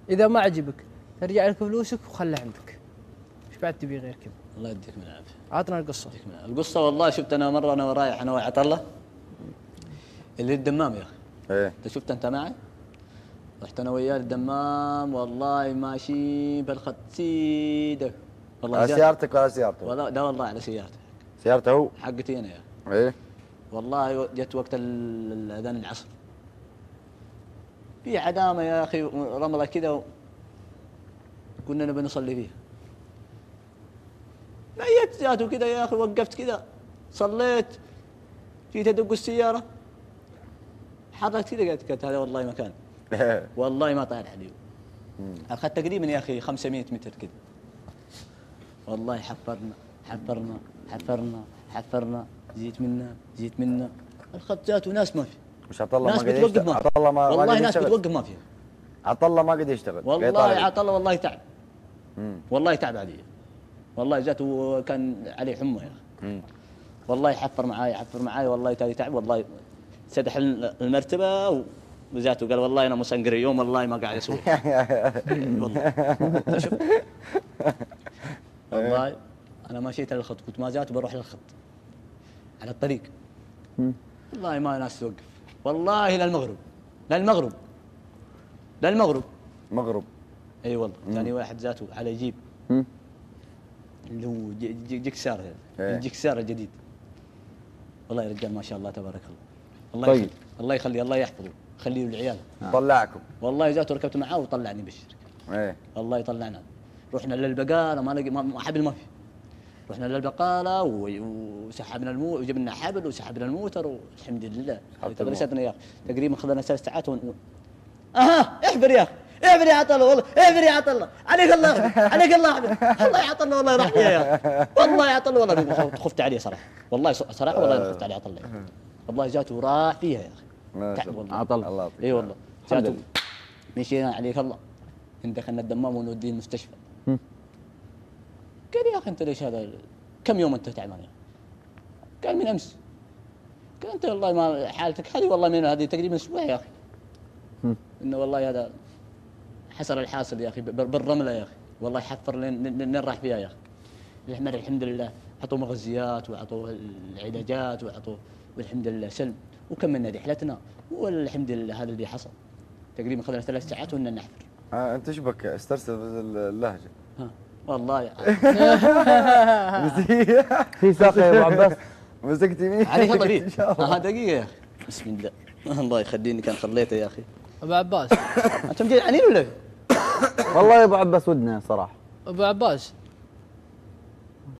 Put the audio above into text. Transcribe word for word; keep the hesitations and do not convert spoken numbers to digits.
اذا ما عجبك ترجع لك فلوسك وخلها عندك. ايش بعد تبي غير كذا؟ الله يديك من العافيه. عطنا القصه. القصه والله شفت انا مره انا رايح انا وعطله اللي الدمام يا اخي. ايه انت شفت انت معي؟ رحت انا وياه الدمام والله ماشي بالخط سيده. والله على سيارتك ولا سيارته؟ والله لا والله على سيارته. سيارته هو؟ حقتي انا يا اخي. ايه والله جت وقت الاذان العصر. في عدامه يا اخي رمله كذا كنا نبي نصلي فيها. ميت جاته كذا يا اخي وقفت كذا صليت جيت ادق السياره حركت كذا قلت قلت هذا والله مكان. والله ما طاير عليه. اخذت تقريبا يا اخي خمسمية متر كذا. والله حفرنا حفرنا حفرنا حفرنا زيت منا زيت منا الخط جاته ناس ما في. مش عطله ناس ما قدر بتوقف يشتغل؟ ما في. عطله ما والله ما ناس بتوقف ما فيها. عطله ما قدر يشتغل. والله عطله والله تعب. والله تعب علي. والله جاته كان عليه حمى يا اخي. والله حفر معاي حفر معاي والله تالي تعب والله سدح المرتبه وجاته قال والله انا مسنقر اليوم والله ما قاعد اسوي. والله شوف والله انا مشيت على الخط كنت ما جات بروح للخط على الطريق. والله ما ناس توقف والله للمغرب للمغرب للمغرب مغرب. اي أيوة والله ثاني واحد ذاته على جيب اللي هو جكسار الجكسار الجديد. والله يا رجال ما شاء الله تبارك الله. الله طيب. يخلي الله يخلي الله يحفظه خليه للعيال. طلعكم والله جاته ركبت معاه وطلعني بالشركه. ايه والله يطلعنا. رحنا للبقاله ما لقي ما حبل ما في. رحنا للبقاله وسحبنا المو وجبنا حبل وسحبنا الموتر والحمد لله. تدرستنا يا اخي تقريبا خذنا ثلاث ساعات ون... اها احفر يا اخي احفر يا عطله والله احفر يا عطله عليك الله عليك الله احفر الله يا عطله والله راح يا اخي والله يا عطله والله خفت عليه صراحه والله صراحه والله خفت عليه عطله والله جاته راح فيها يا اخي. ما شاء الله عطله الله يعطيك. اي والله جاته مشينا عليك الله دخلنا الدمام ونوديه المستشفى. قال يا اخي انت ليش هذا كم يوم انت تعبان يا اخي؟ قال من امس. قال انت والله ما حالتك هذه والله من هذه تقريبا اسبوع يا اخي. انه والله هذا حصل الحاصل يا اخي بالرمله يا اخي والله حفر لين راح فيها يا اخي. الحمد الحمد لله عطوه مغذيات وعطوه العلاجات وعطوه والحمد لله سلم وكملنا رحلتنا والحمد لله هذا اللي حصل. تقريبا خذنا ثلاث ساعات وإننا نحفر. آه انت ايش بك استرسل اللهجه؟ ها والله يا في ساقه يا ابو عباس مسكت يمين عليك الله فيك. ها دقيقه يا اخي بسم الله الله يخليني كان خليته يا اخي. ابو عباس انت مجي عنين ولا؟ والله يا ابو عباس ودنا صراحه. ابو عباس